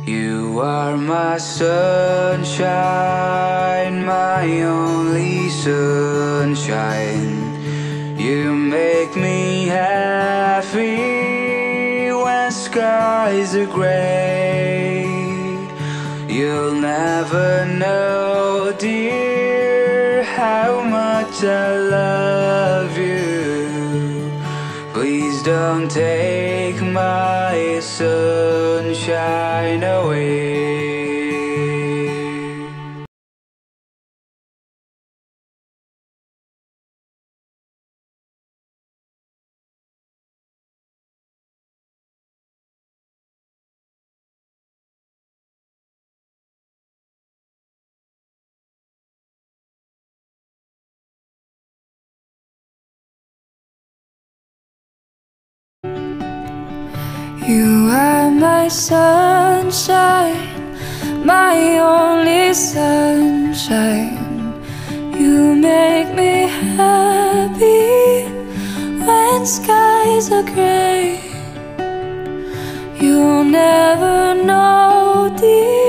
You are my sunshine, my only sunshine. You make me happy when skies are gray. You'll never know, dear, how much I love you. Please don't take my sunshine away. You are my sunshine, my only sunshine. You make me happy when skies are gray. You'll never know, dear,